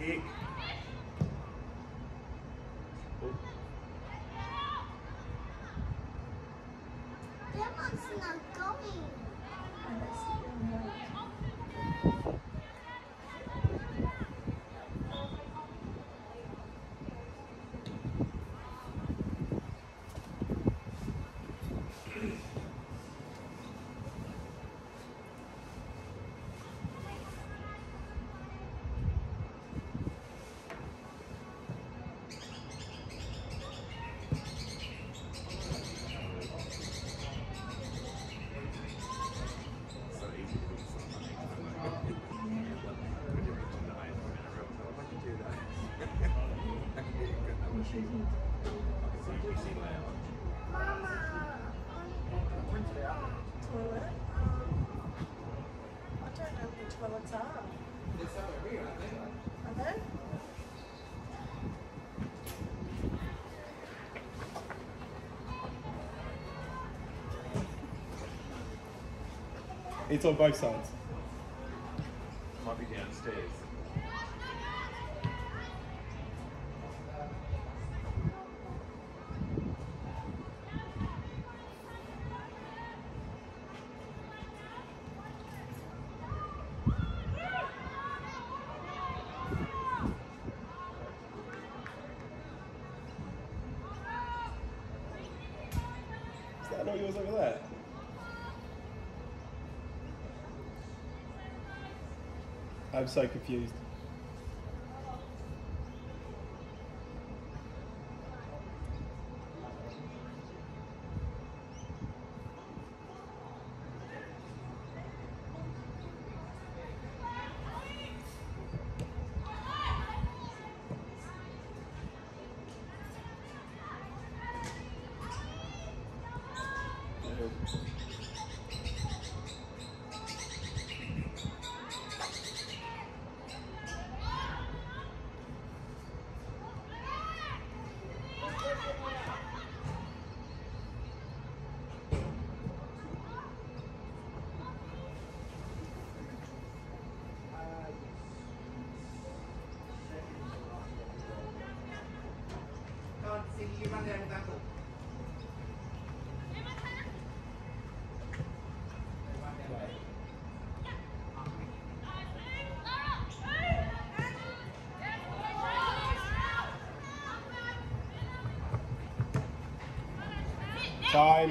Kick. That one's not going. So easy to beat somebody. When you're on the ice in a row, so I can do that. I can get a good number. You see loud. Mama. Toilet? I don't know where toilets are. It's over here, I think. Are they? It's on both sides. Might be downstairs. Is that not yours over there? I'm so confused. Con, xin you run down that hole. Time.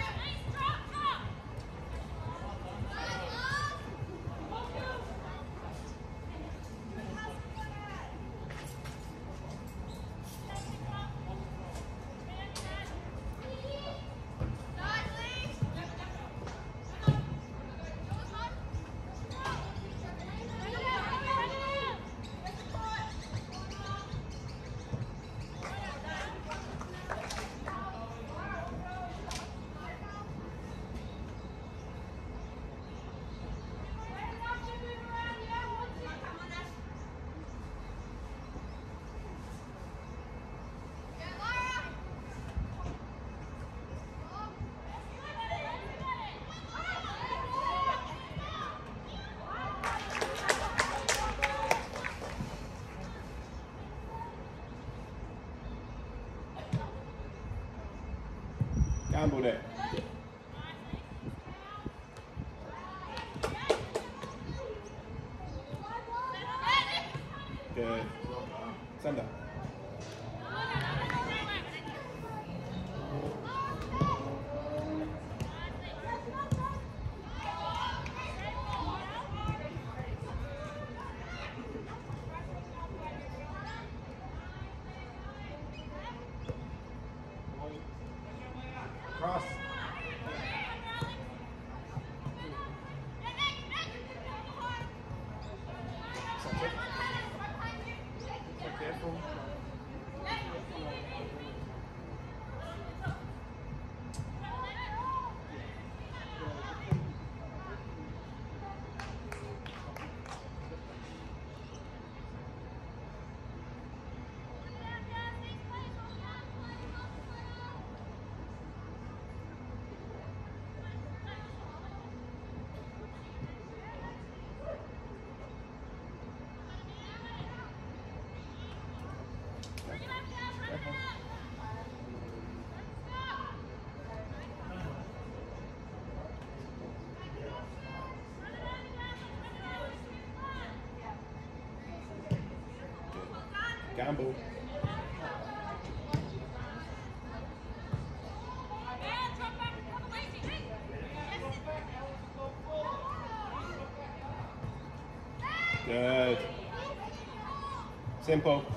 Gambled it. Good. Sender. Cross. Careful. Gamble. Good. Simple.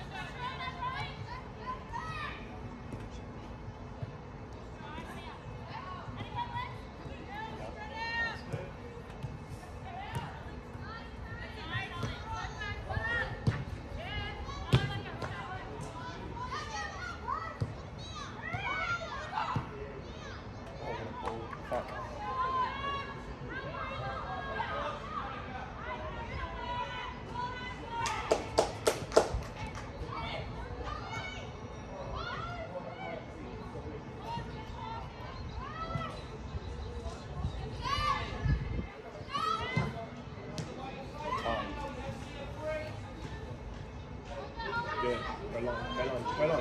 Fuck. Good. Well on, well on, well on.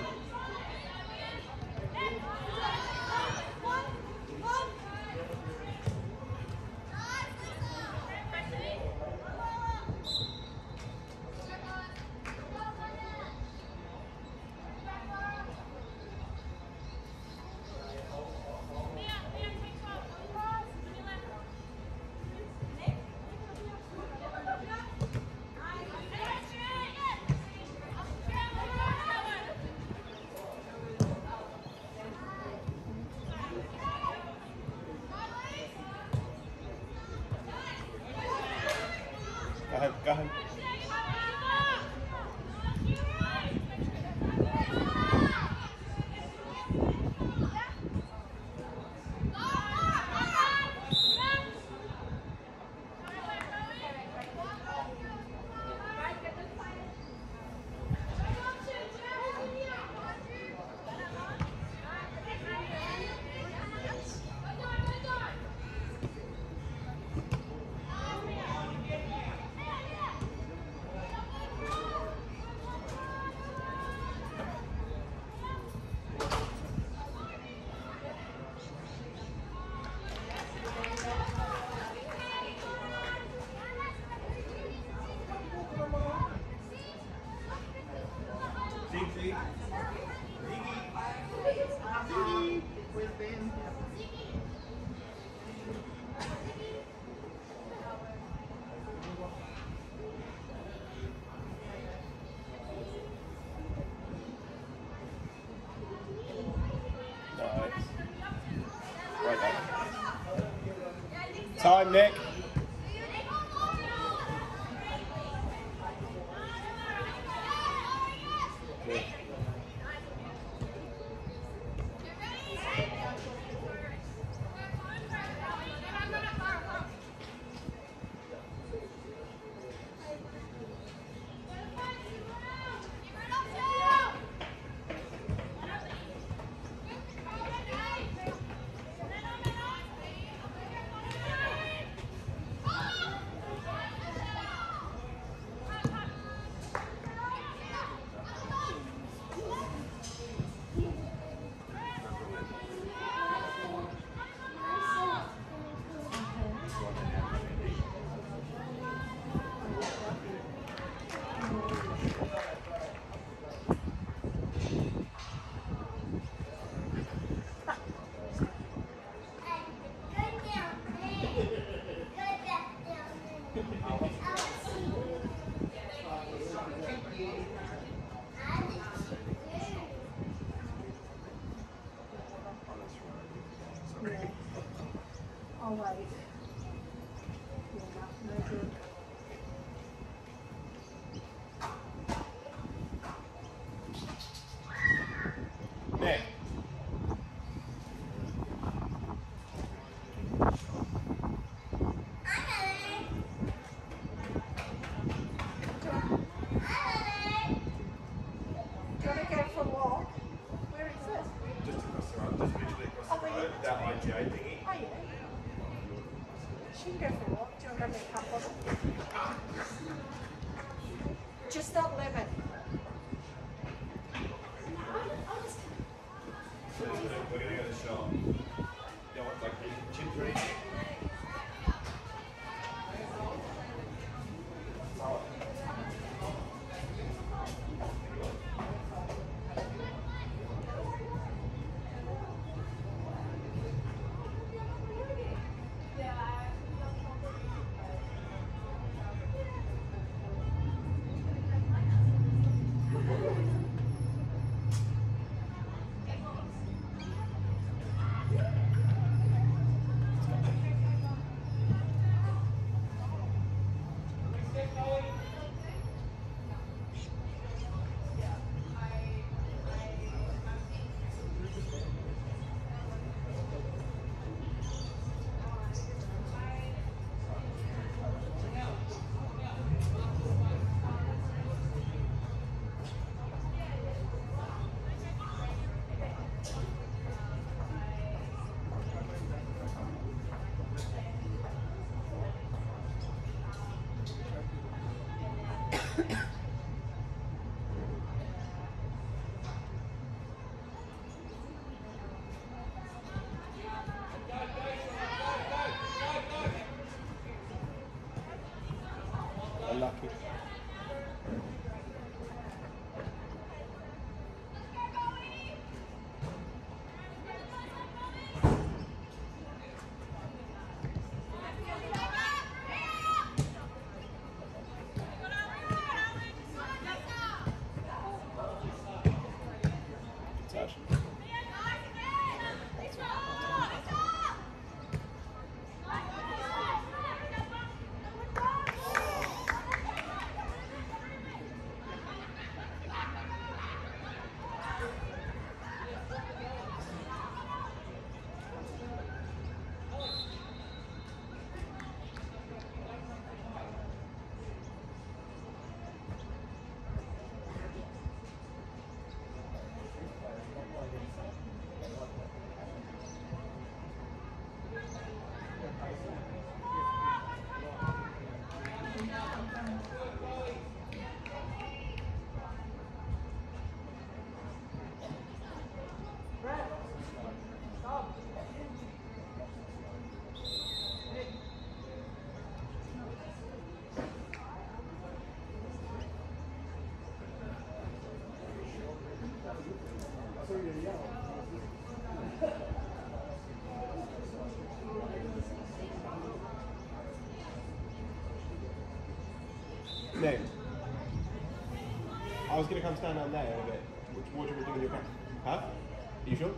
Go ahead, go ahead. Right there. Time, Nick. Good. I'll wait. Yeah, no good. Nick. Do you want to go for a walk? Where is it? Just across the road, just literally across the road, that IGA thingy. Oh, yeah. She can go for a walk. Do you want to go make a cup of it? Just not lemon. We're gonna go to the shop. You want like chips or anything? come stand on there in a bit. What do you do in your practice? Huh? Are you sure?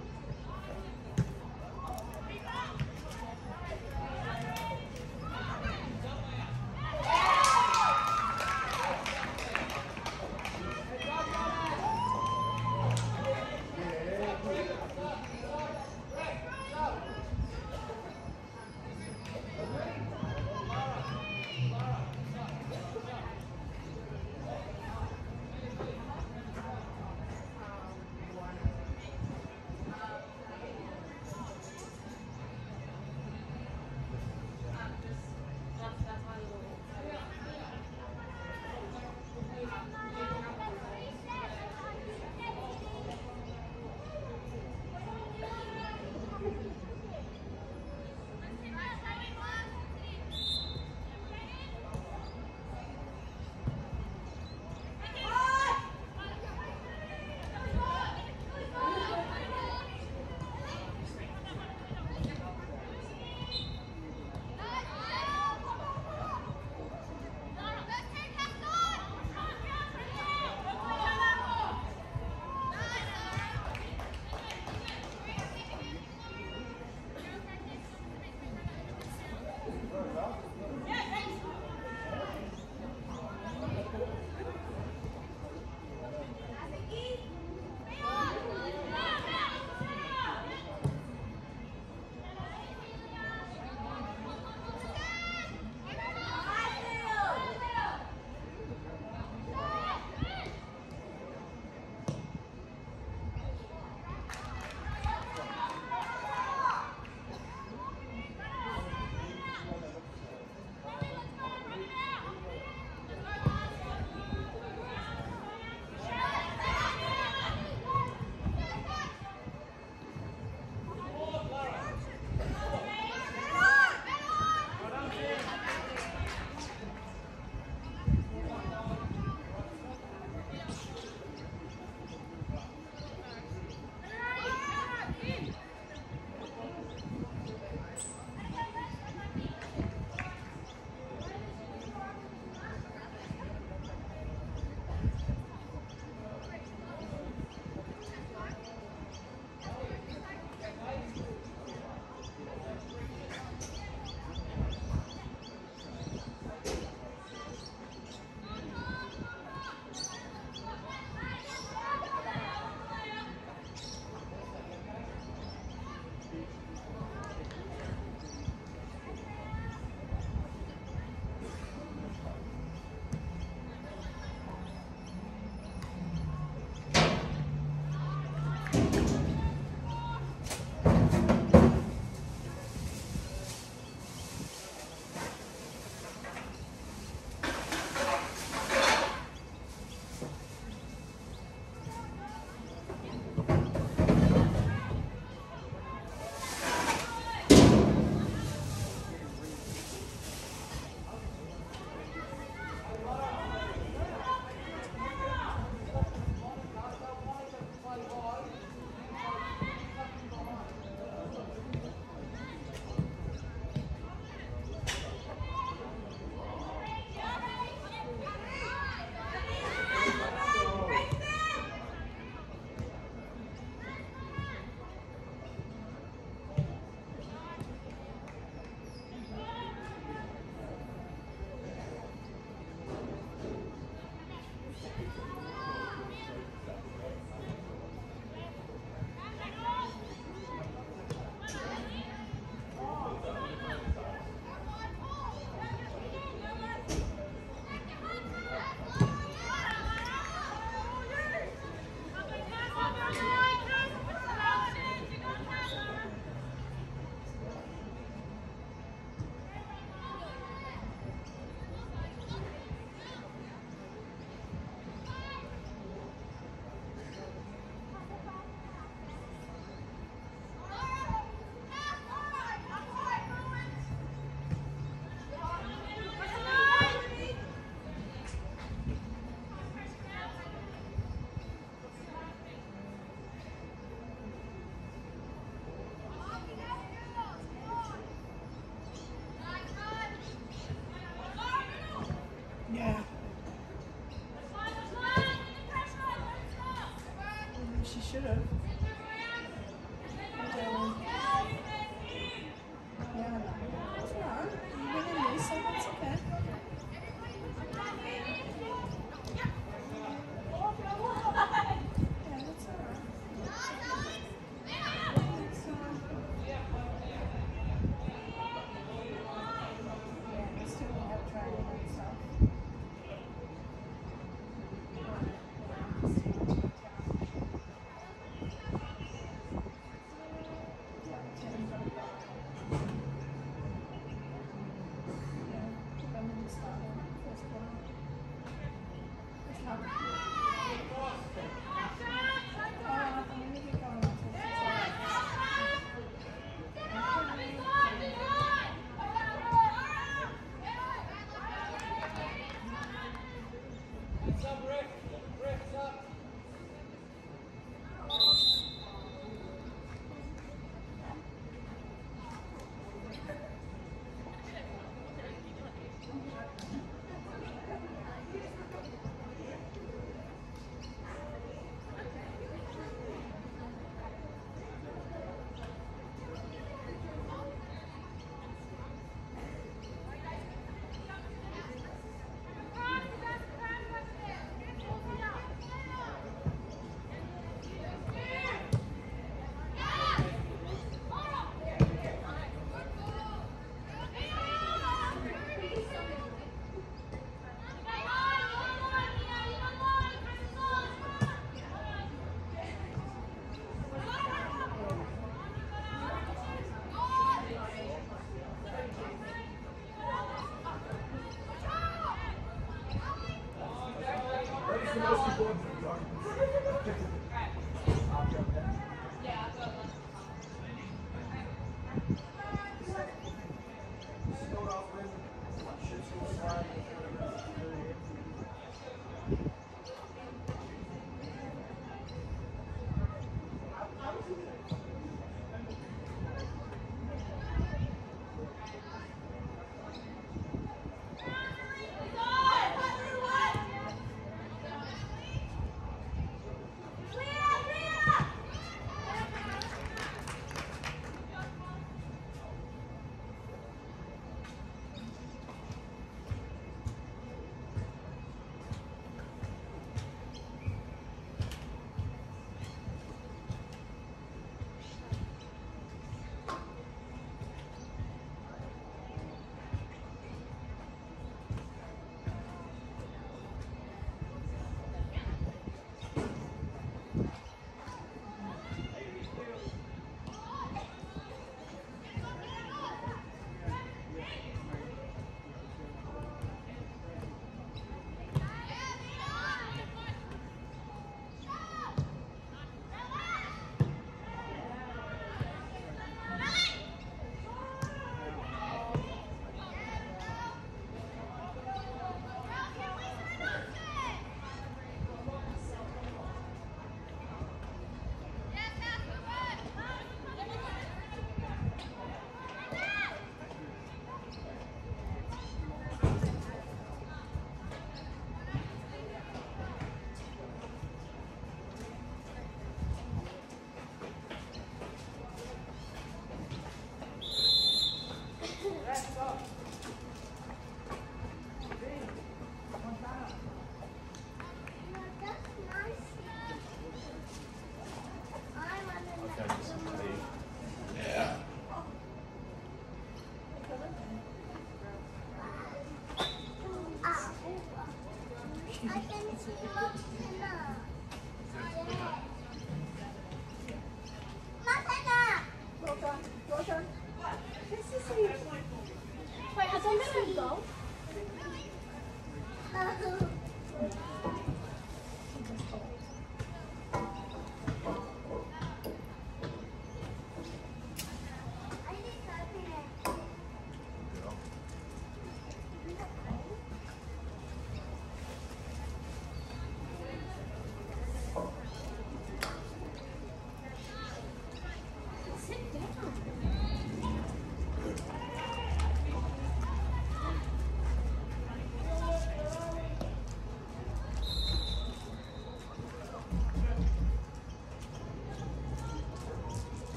Wait, has there been a goal?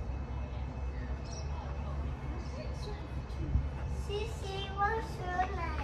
Sissy, what's your name?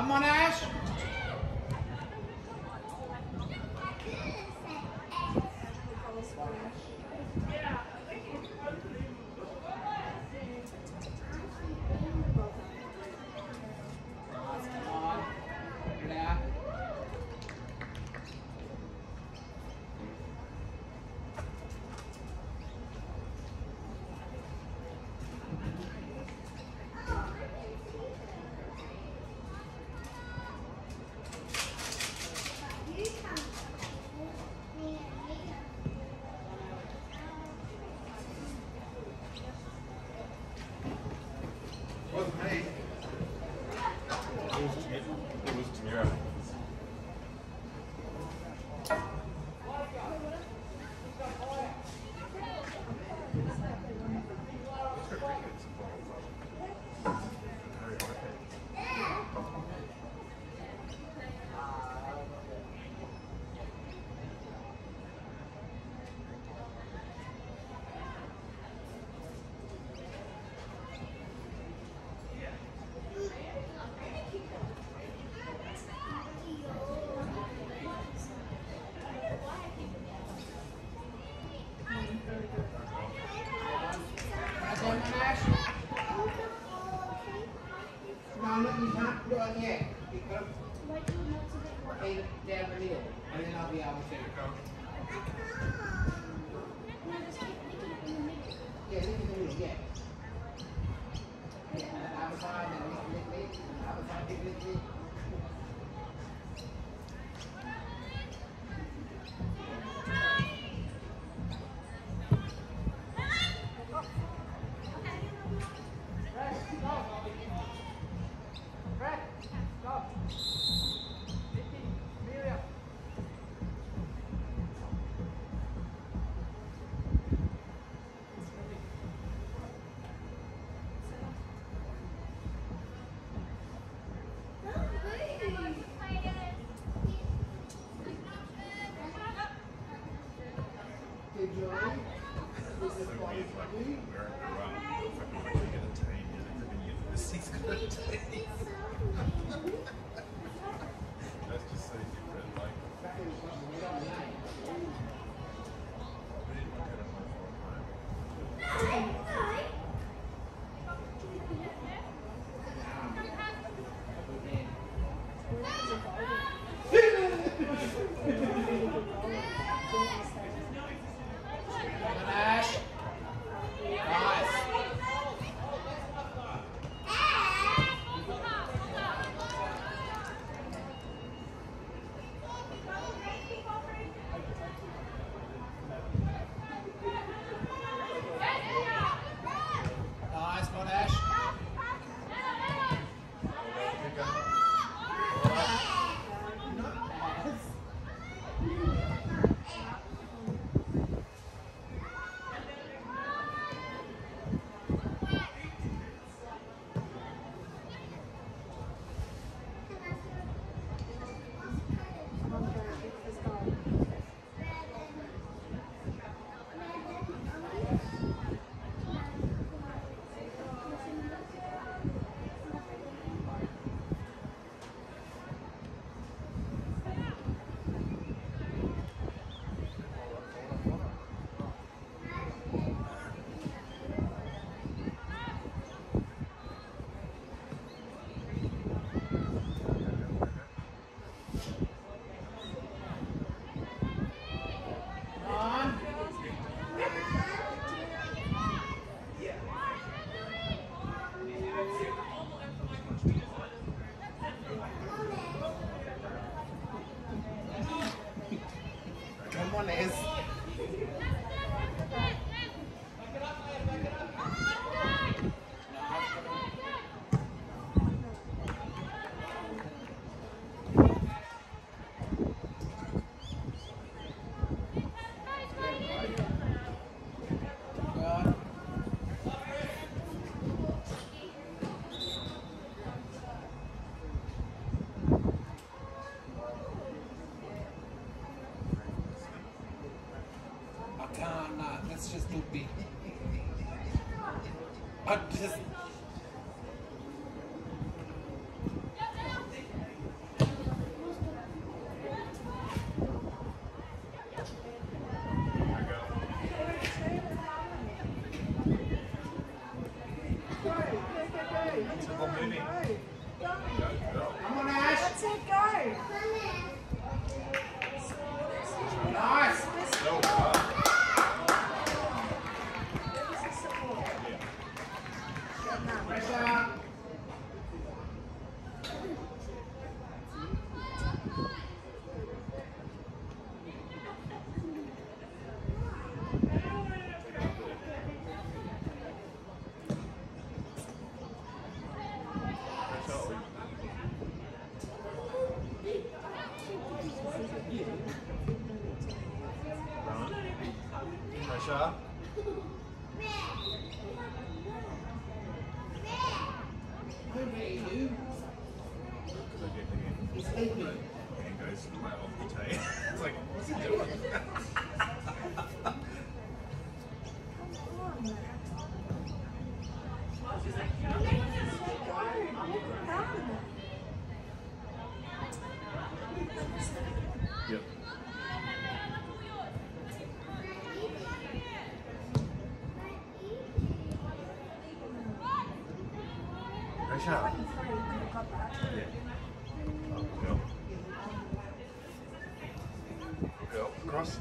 Come on, Ash. Wasn't me. It was Tamira. No, let me not do it yet. Because they down the hill, and then I'll be able to. Yeah, look at the middle, yeah. Yeah, outside and lick, outside, lick. That's just so different. Like, Let's just do B. I just... He's sleeping. And goes right off the chain. It's like, what's he doing? Yep. Pressure. Yeah. Oh, girl. Girl, cross.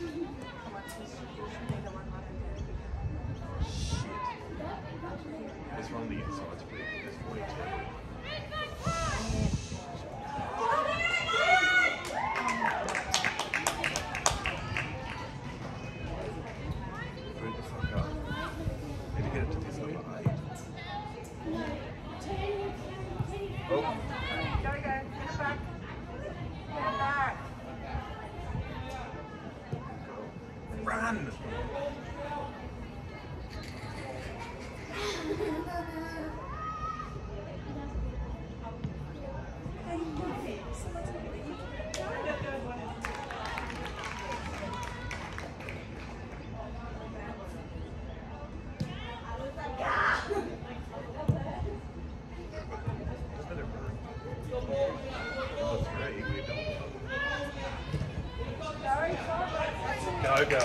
Shit. This one on the inside's big. There's 42. Move the fuck up. Need to get it to this little 8. Oh. Go, get it back. Get it back. Run! Go, go.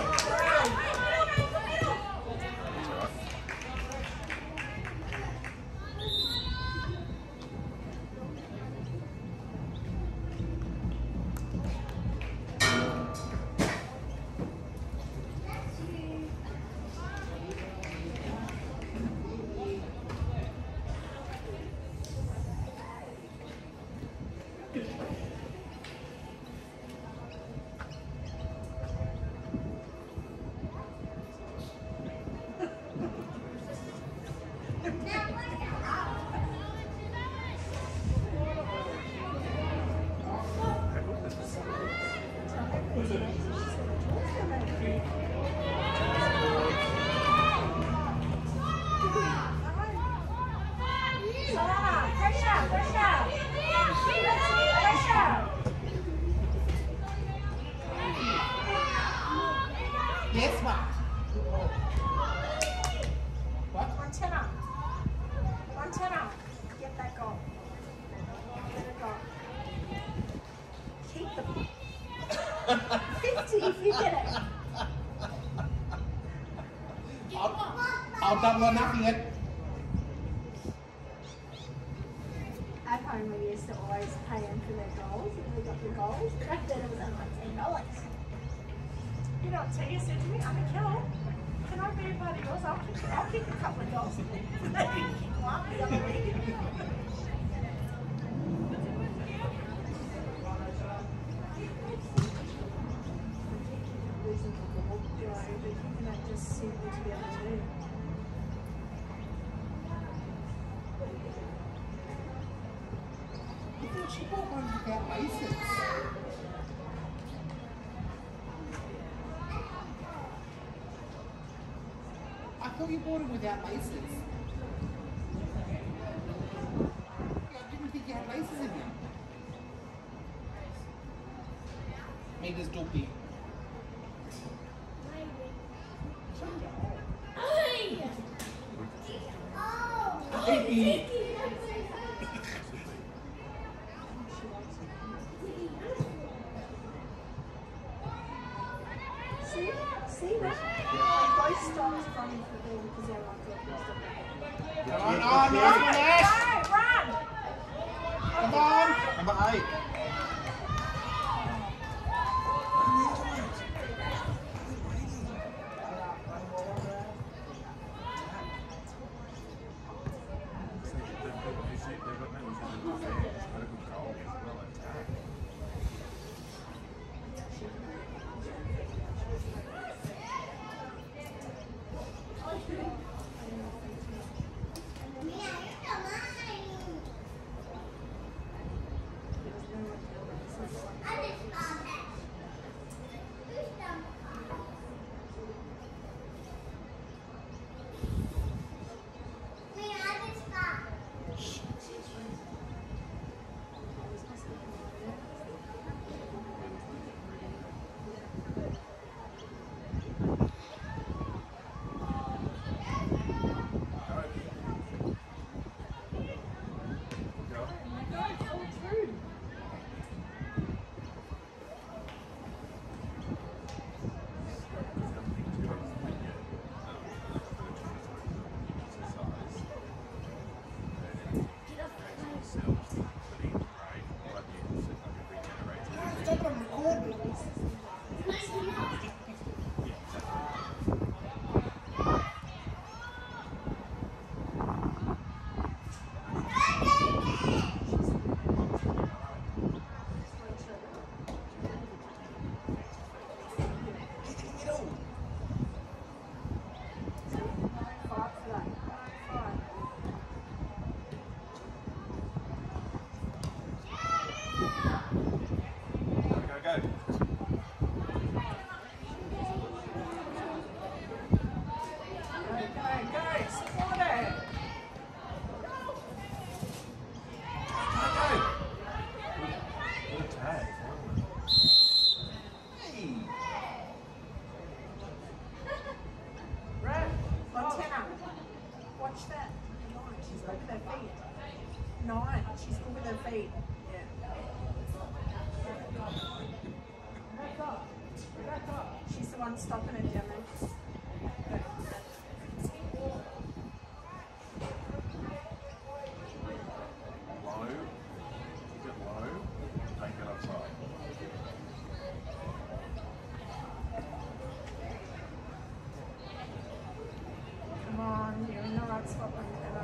Yes, ma. What? Antenna. Antenna. Get that goal. Get it goal. Keep the 50 if you get it. I'll double or nothing it. At home we used to always pay them for their goals if we got the goals. Back then it was only $10. You know what Tia said to me? I'm a killer. Can I be a part of yours? I'll kick a couple of goals. They can kick one the other week. Losing the ball, you know, but you can just simply to be able to do. I thought she bought one without laces. I thought you bought it without laces. I didn't think you had laces in them. Meters dopey. Baby. See that? Both stops running for the ball because they're like Come on, Nash! run! Come on! Number 8. Hey. Right, antenna. Watch that. 9, she's good with her feet. 9, she's good with her feet. Yeah. She's the one stopping it down there. Low. Keep it low. Take it upside. Come on, you're in the right spot, antenna.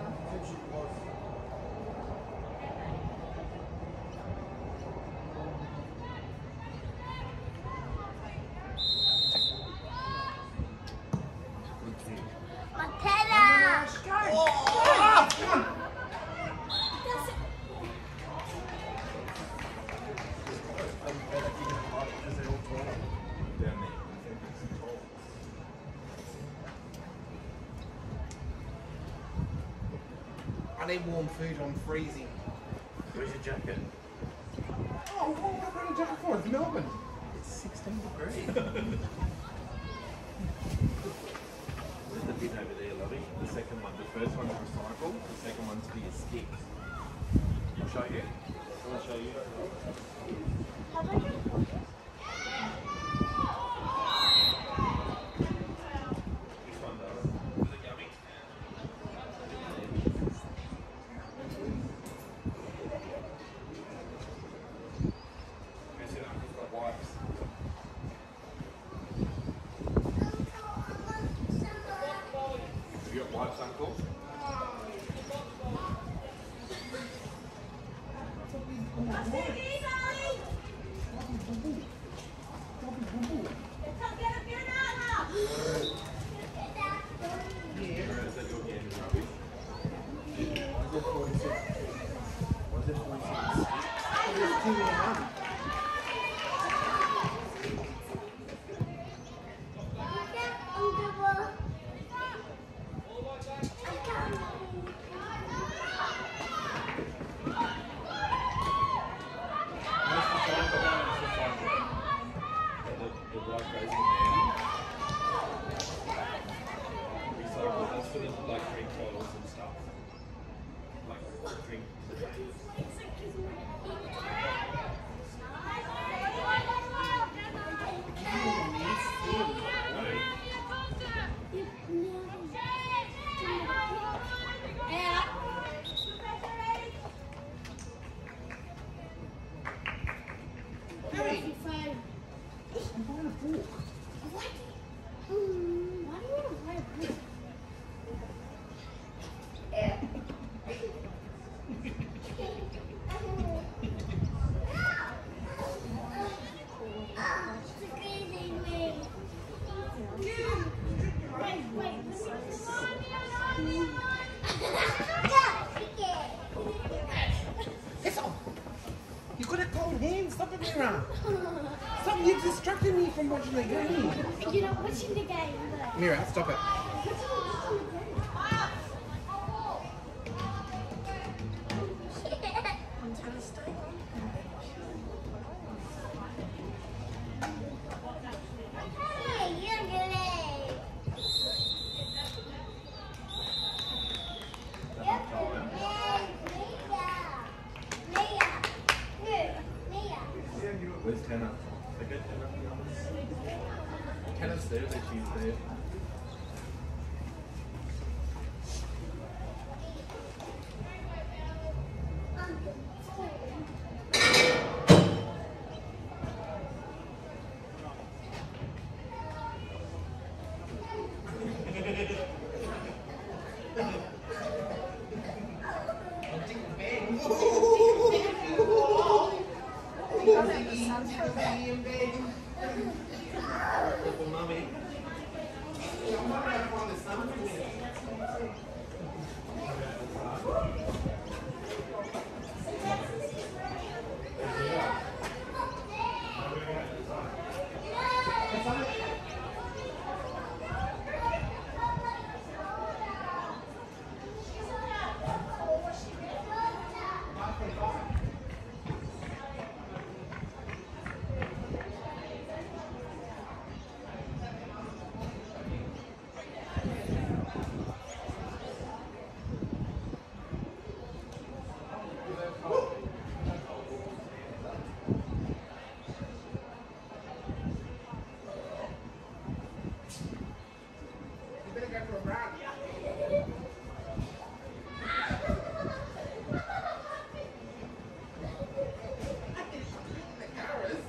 Good kick. Montana! Go! Because they're all tall down there. I need warm food, I'm freezing. Where's your jacket? Oh, what am I bringing a jacket for? It's Melbourne. It's 16 degrees. There's the bin over there, lovey. The second one. The first one's recycled. The second one's for your sticks. I'll show you. I'll show you. This one does. Is it yummy? Mess it up. It's got wipes. Have you got wipes, Uncle? Or is that your game is rubbish? Why is it 46? Why is it 46? There's 2 in 1. The bloke goes in there. Recycle, that's for the like drink bottles and stuff. Like drink containers. Hey, I'm buying a book. It's on. You got a cold hand. Stop it, Mira. Stop. You're distracting me from watching the game. You're not watching the game, but... Mira, stop it. Antenna, stay on. Hey, you're good. Where's Tanner? Okay, Tanner. Tanner's there, that she's there. You better go for a run. The carrots.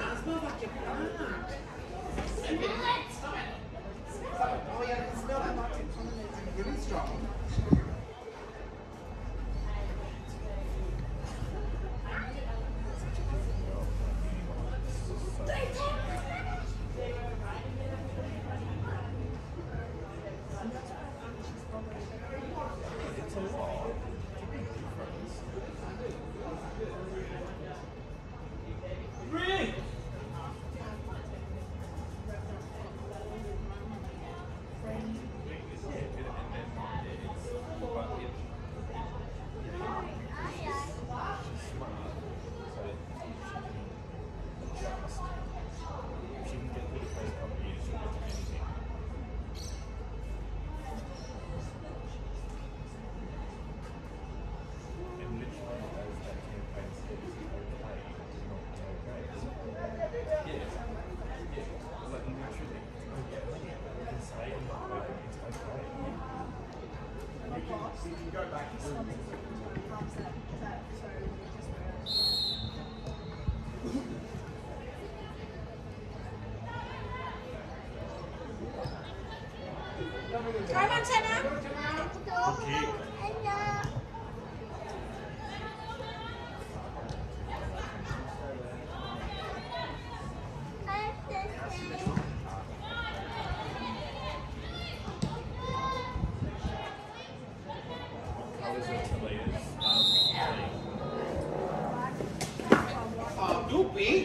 It smells like your plant. Oh yeah, I can smell that like it's really strong. It's a lot. Rick! Go Montana! Doopy.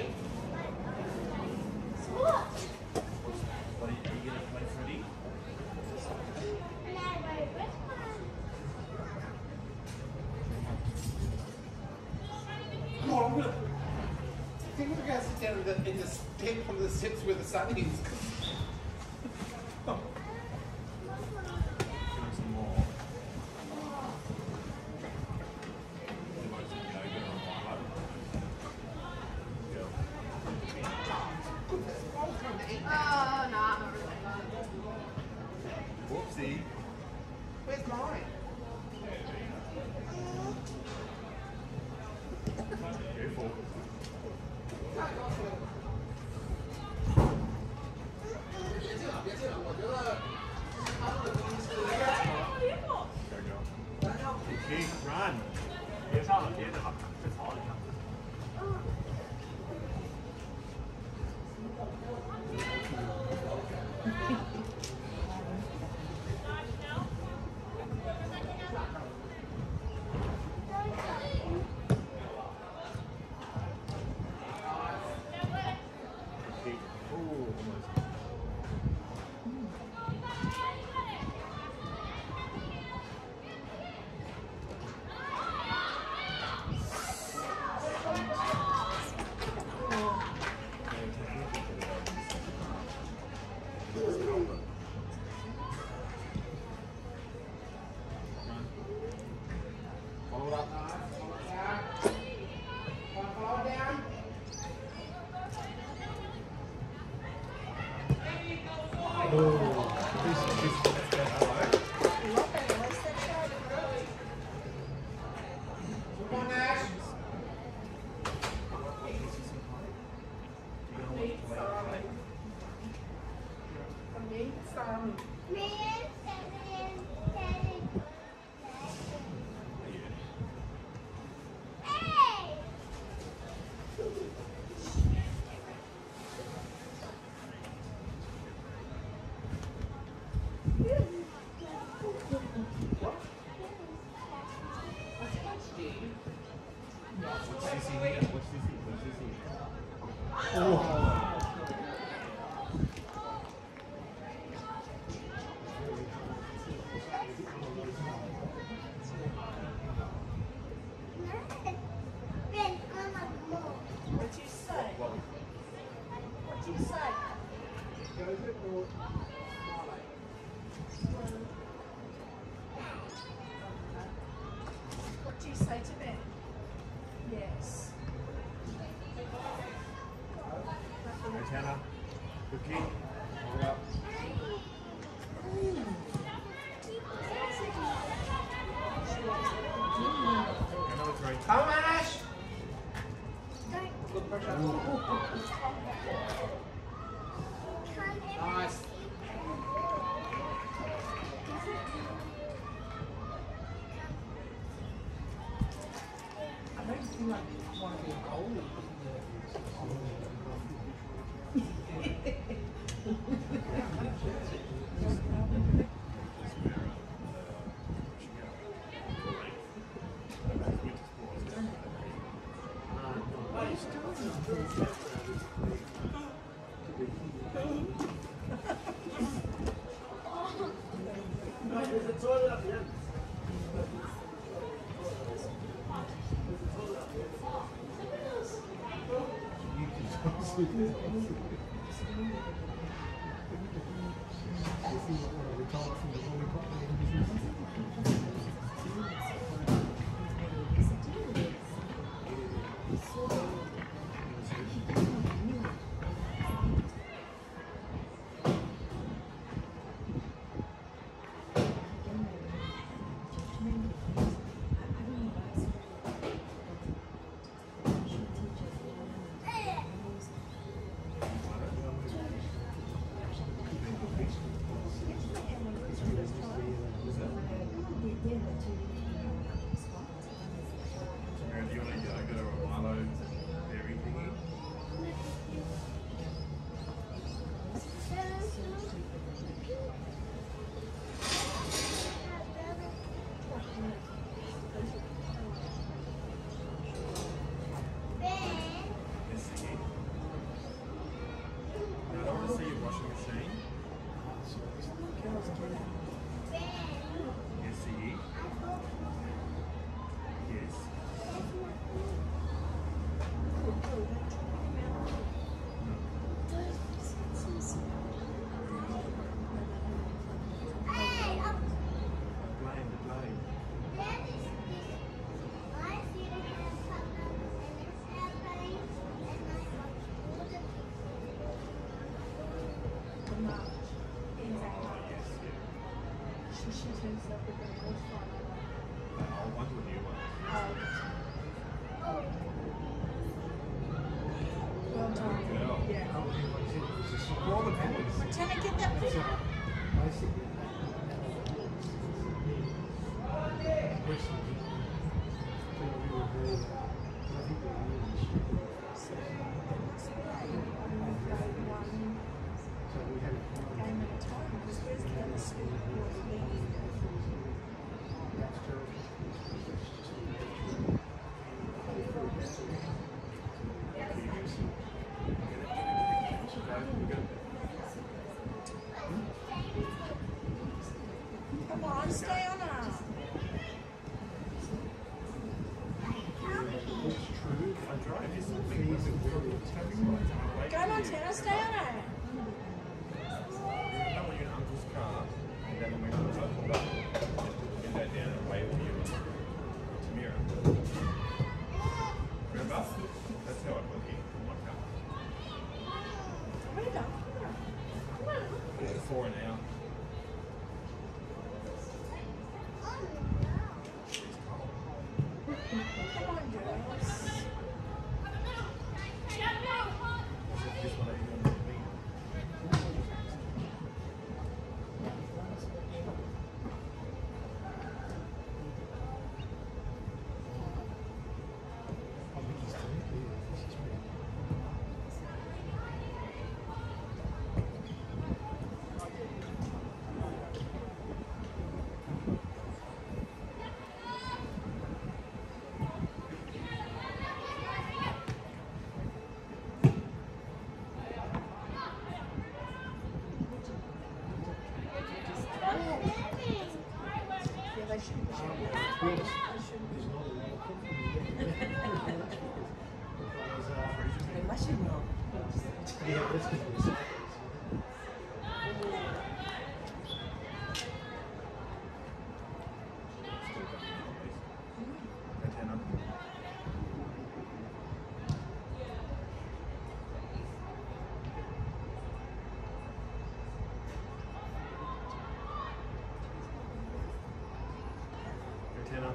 Come on, I'm gonna. I think we're gonna sit down in the stick on the steps where the sun is. Whoopsie. Where's mine? Careful. Okay, run. 别上了，别上了，快跑了。 Follow it up. Follow it down. Come on, Ash. What'd you say? What'd you say? What'd you say to me? Yes. Montana. Cookie. Hold up. Another three. Come on, Ash. Good pressure. Mary, do you want a yogurt or a Milo berry thingy? Yes, Siggy. Now, I don't want to see your washing machine. Yes, Siggy. Yes. Blame, the blame. Oh, yes, yeah. She turns up with the most fun. I'll want a new one. Well done. Girl. Yeah. All the boys. Tana, get that picture. Come on, stay on her. I drive you something with the traffic lights and I'm Go, Montana, stay on her. I want you in Uncle's car, and then when we opened up, just put the window down and wave at you to Mira. Remember? That's how I put it in my car. What are you doing? It's 4 an hour. She's cold. Come on, girls. This one ain't even with me. Yeah, they should. Unless you will. Antenna. Antenna.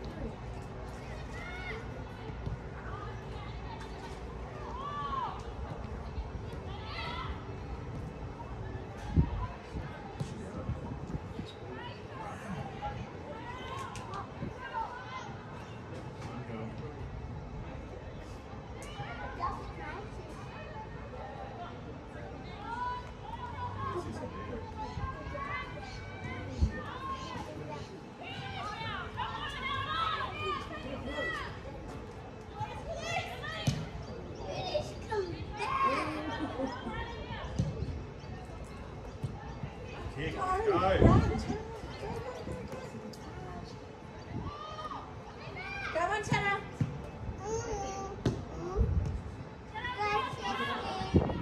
Kick. Go. Go, Montana.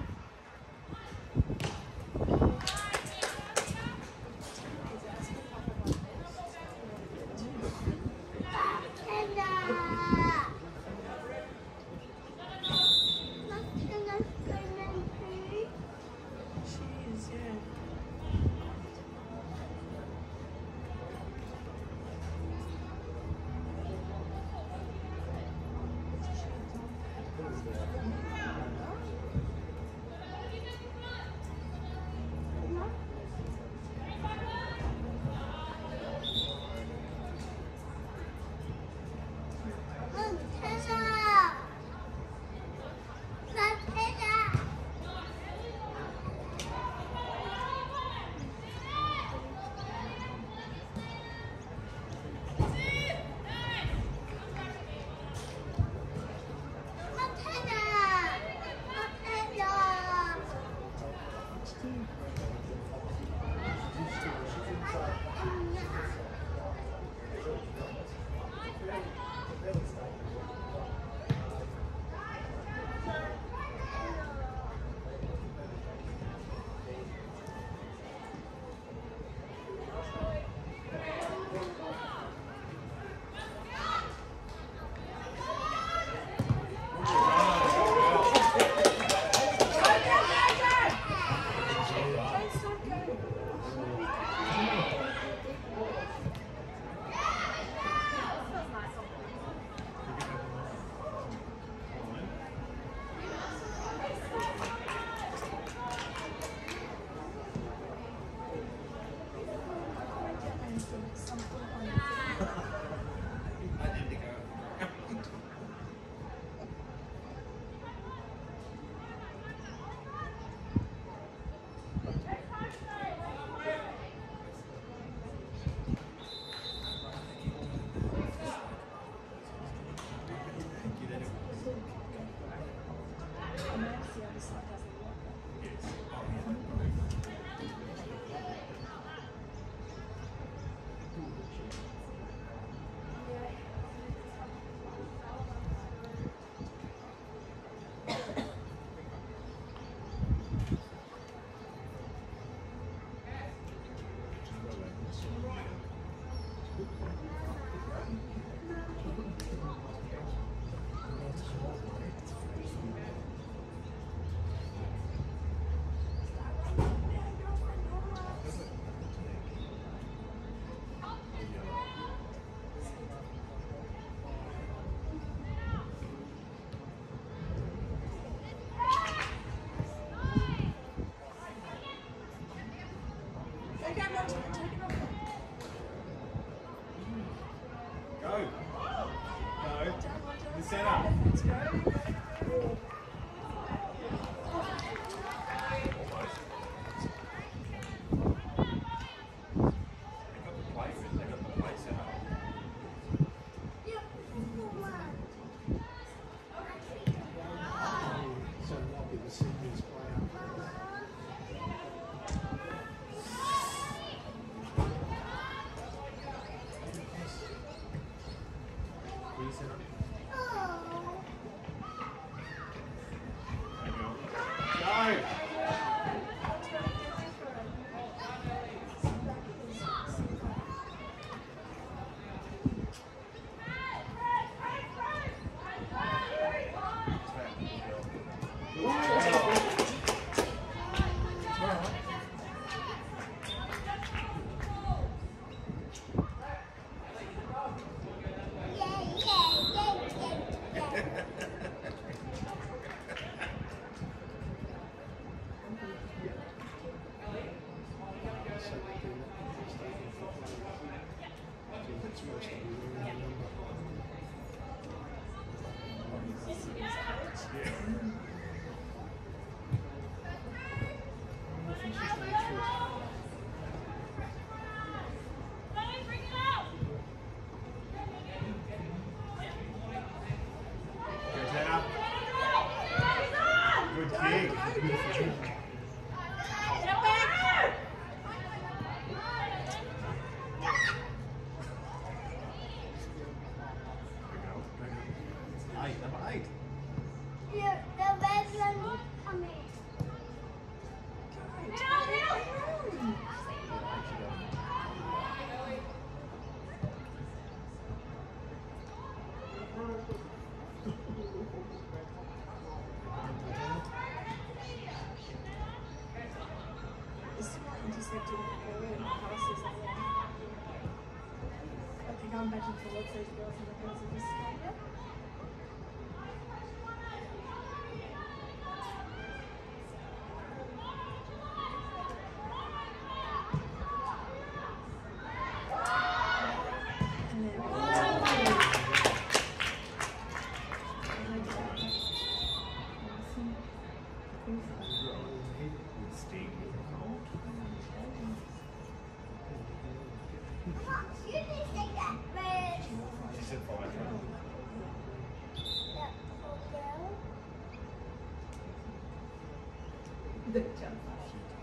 I'm back into what's those girls in the girls in this stadium.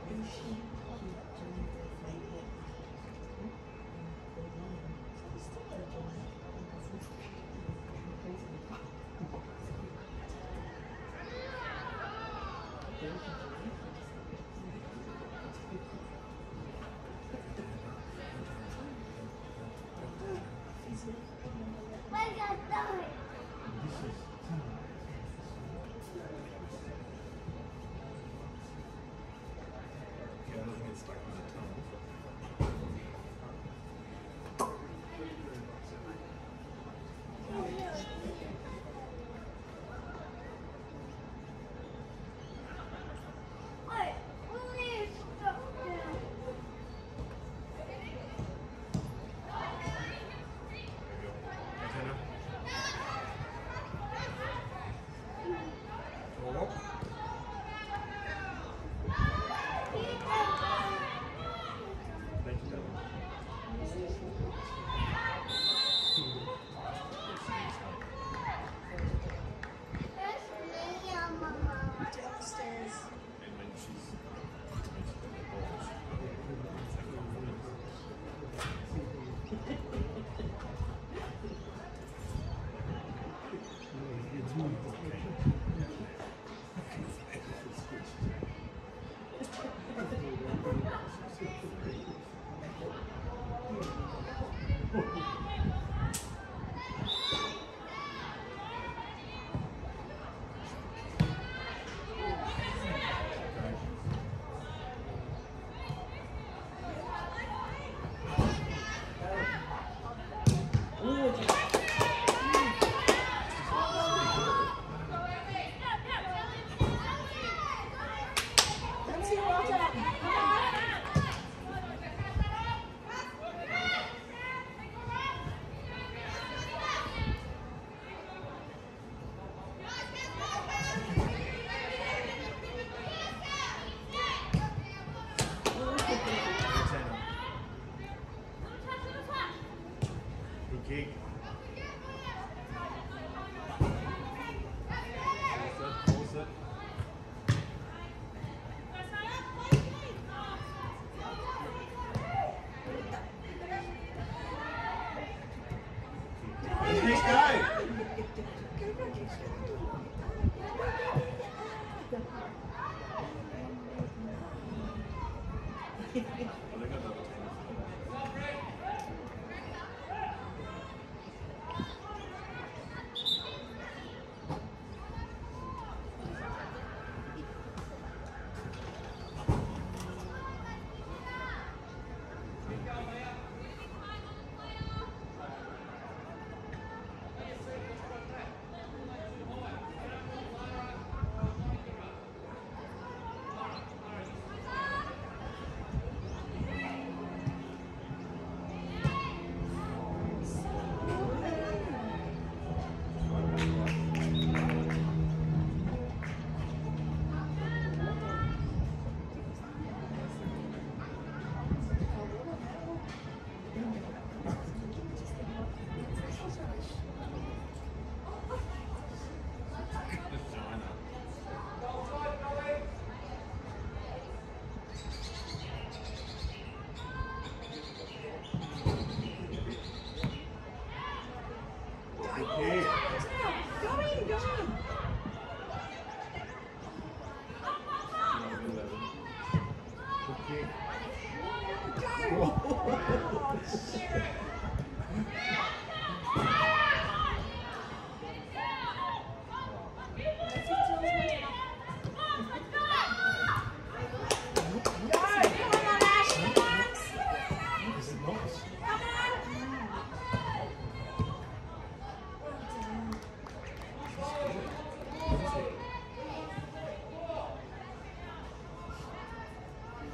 Yeah, I'm looking at stuck in the tunnel. Antenna. Oh. Thank you, darling. Downstairs. And when she's got the balls, it's like confidence. Let's see what Antenna. Good kick. Force it. Let's go. Well, they got double teams.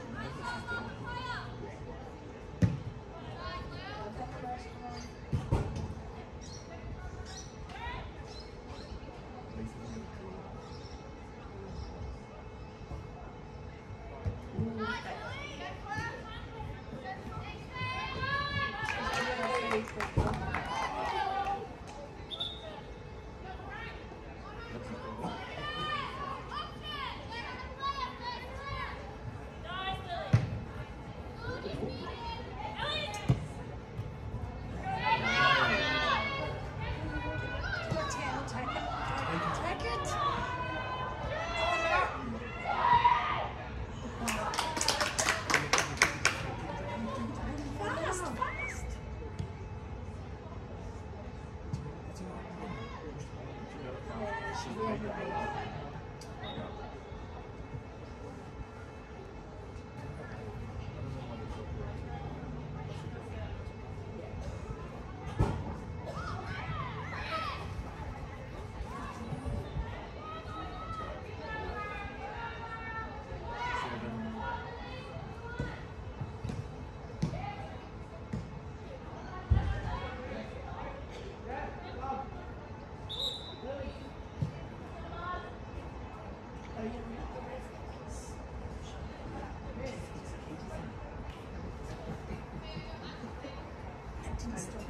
Thank you.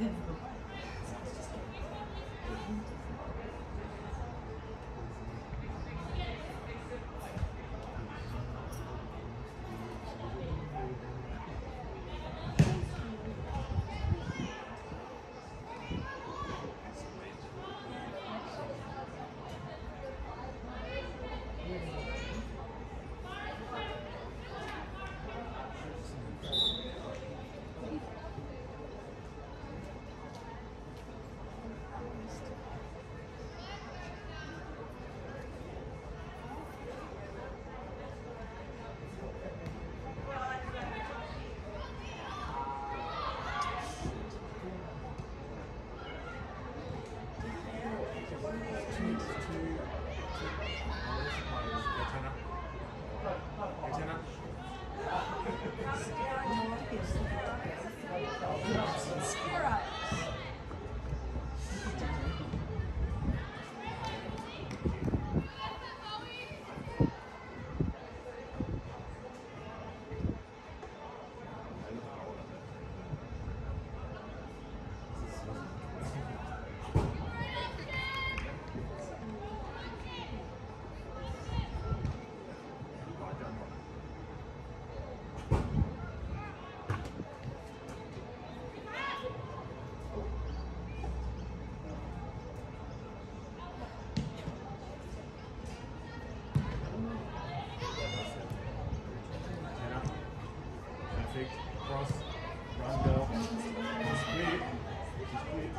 Perfect. Cross. Run girl. She's quick. She's quick.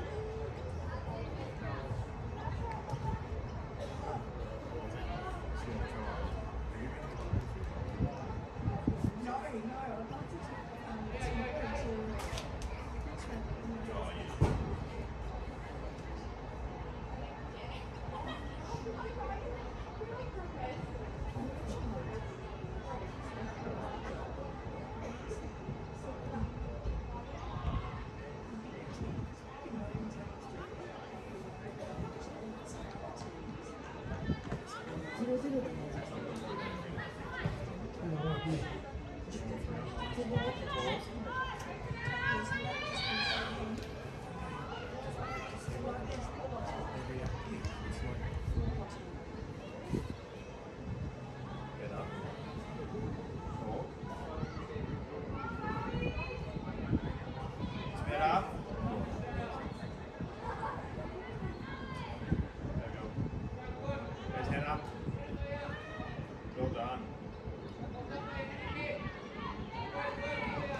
Well done.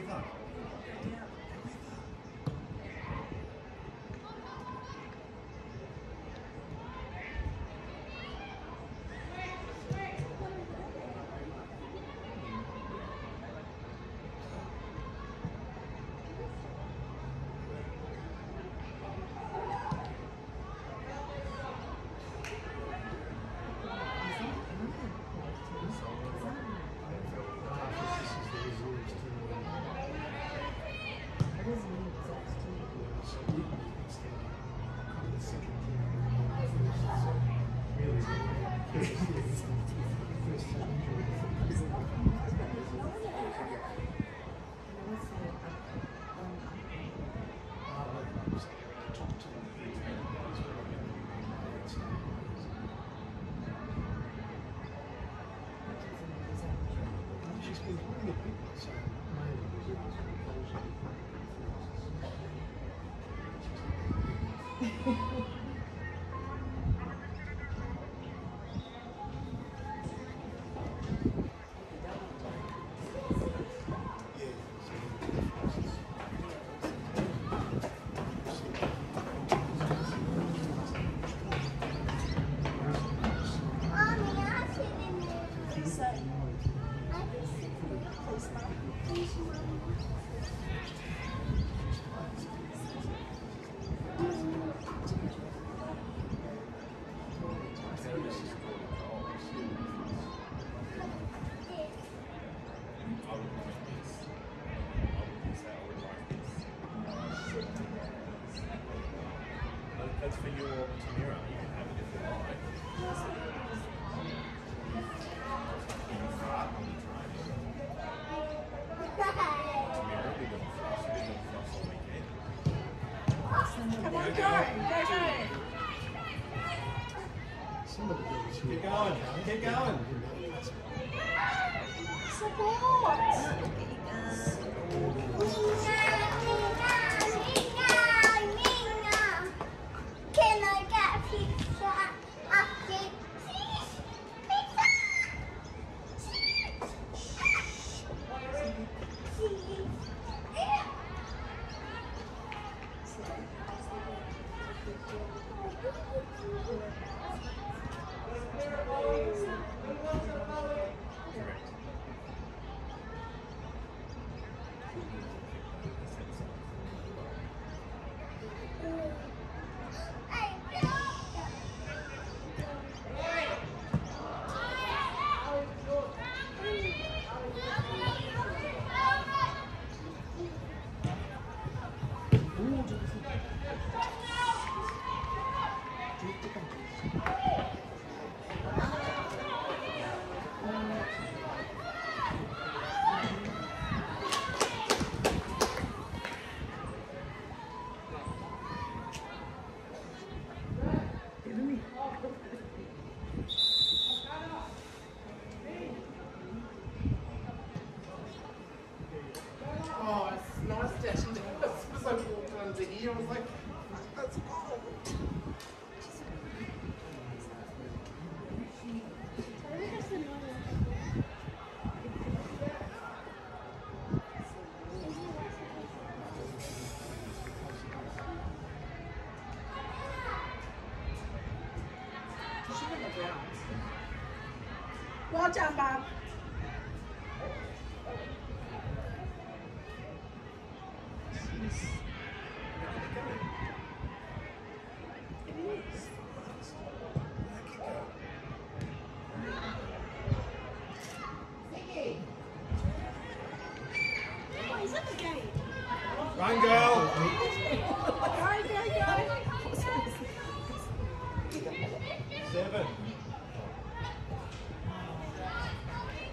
with her. That's for your Tamira. You can have it if you like. You can fart on the train. Tamira, we're going to floss. We're going to floss all weekend. Come on, go. Keep going. Keep going. Support. Can I get pizza? Please, pizza. Oh, it's nice to actually. As I walked under here, I was like, that's cool. Well done, Bob. Oh, is that the game? Run, girl. Go. 7.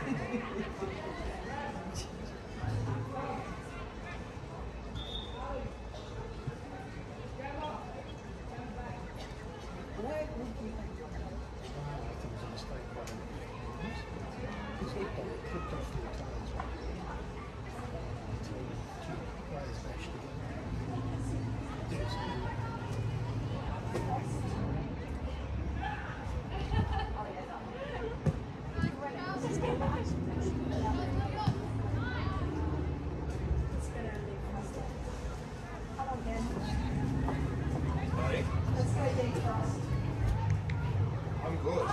Let's go defrost. I'm good.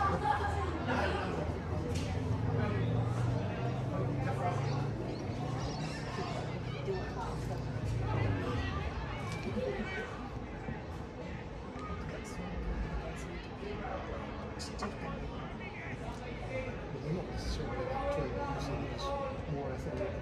They're not necessarily that tall, so there's more athletic.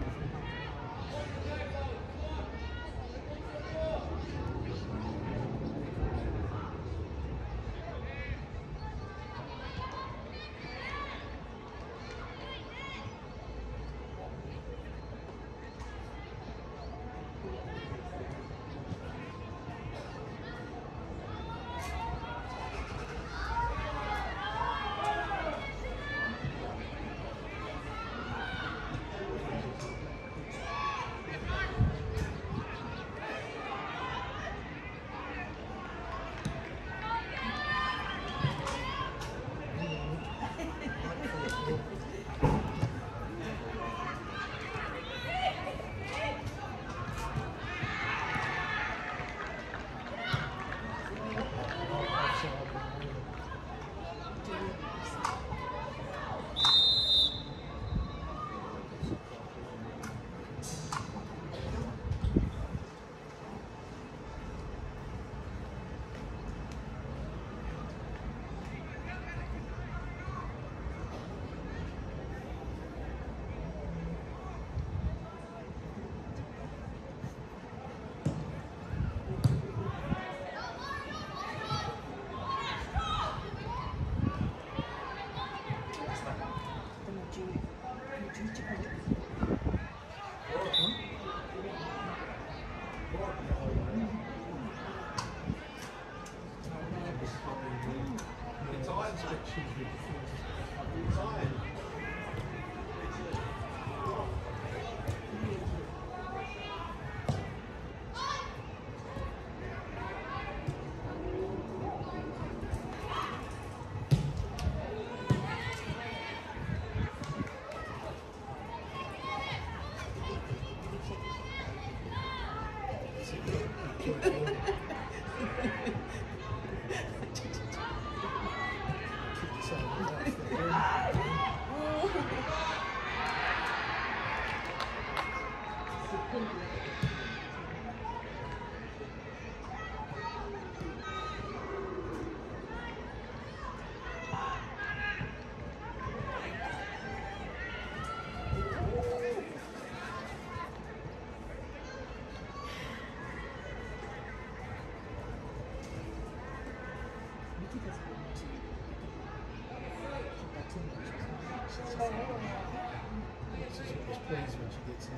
She's pleased when she gets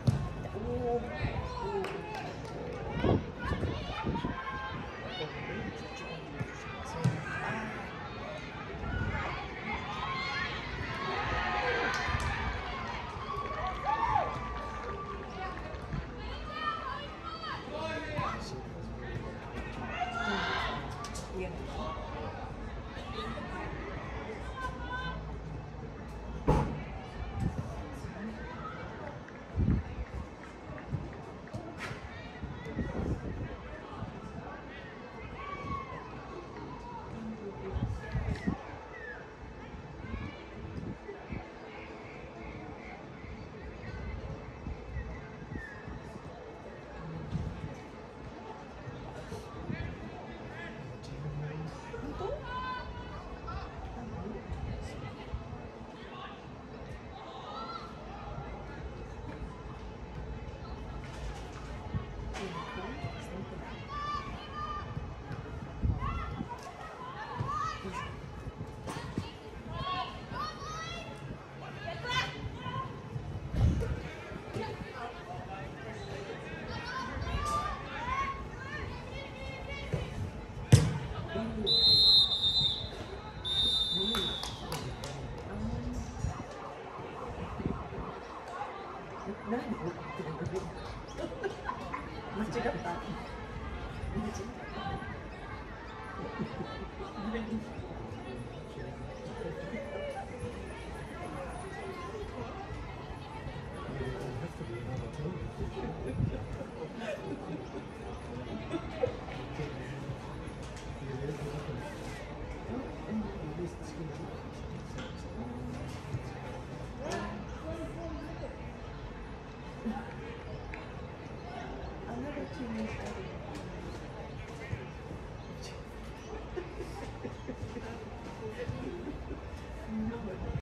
in. 間違った。